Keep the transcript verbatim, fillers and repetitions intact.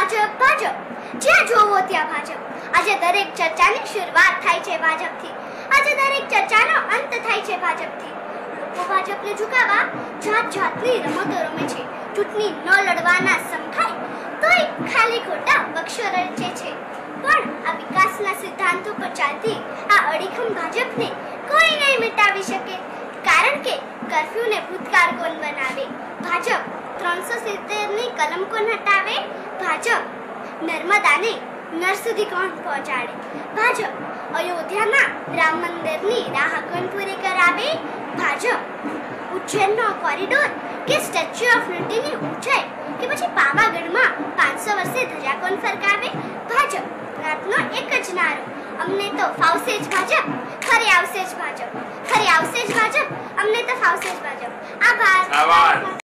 ભાજપ ભાજપ જ્યાં જોવો ત્યાં ભાજપ। આજે દરેક ચર્ચાની શરૂઆત થાય છે ભાજપથી, આજે દરેક ચર્ચાનો અંત થાય છે ભાજપથી। લોકો ભાજપને ઝુકાવવા જાત જાતની રમતો રમે છે, ચૂંટણી ન લડવાના સમખાય તોય ખાલી ખોટા બક્ષો રચે છે। પણ આ વિકાસના સિદ્ધાંતો પર ચાલતી આ અડીખમ ભાજપને કોઈ નહીં મિટાવી શકે, કારણ કે કર્ફ્યુને ભૂતકાળ કોણ બનાવે? ભાજપ। ત્રણસો સિત્તેર ની કલમ કોણ હટાવે? ભાજપ। નર્મદાને નર સુધી કોણ પહોંચાડે? ભાજપ। અયોધ્યામાં રામ મંદિરની રાહ કોણ પૂરી કરાવે? ભાજપ। ઉજ્જૈનનો કોરિડોર કે સ્ટેચ્યુ ઓફ યુનિટીની ઊંચાઈ કે પછી પાવાગઢમાં પાંચસો વર્ષે ધજા કોણ ફરકાવે? ભાજપ। રાતનો એક જ નારો, અમને તો ફાવશે જ ભાજપ, ખરે આવશે જ ભાજપ, ખરે આવશે જ ભાજપ, અમને તો ફાવશે જ ભાજપ। આભાર।